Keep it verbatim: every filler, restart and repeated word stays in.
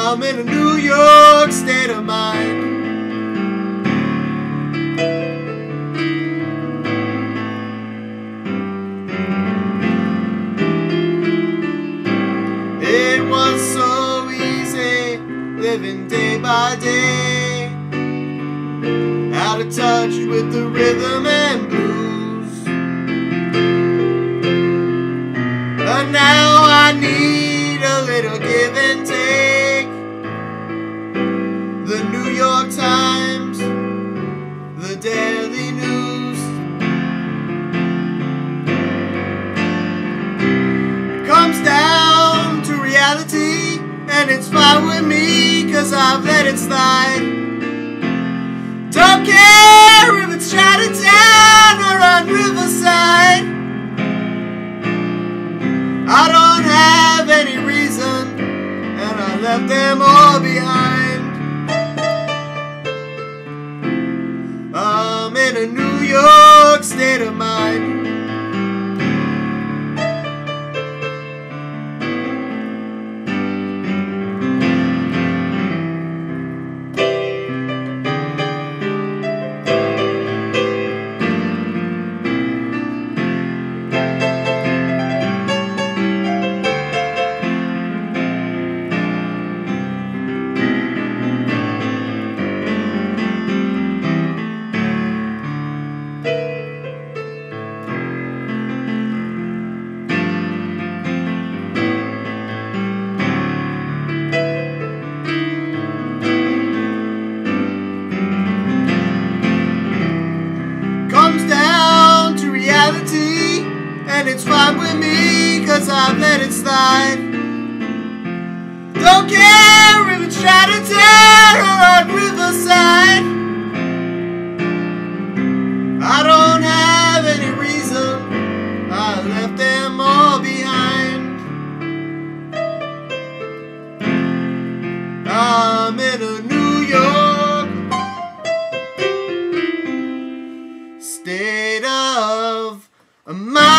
I'm in a New York state of mind. It was so easy living day by day, out of touch with the rhythm and blues. But now I need a little give and take. The New York Times, the Daily News, it comes down to reality, and it's fine with me, 'cause I've let it slide. Don't care if it's Chinatown or on Riverside. I don't have any reason, and I left them all behind. I'm in a New York state of mind. And it's fine with me, 'cause I've let it slide. Don't care if it's Chinatown or on Riverside. I don't have any reason, I left them all behind. I'm in a New York state of mind.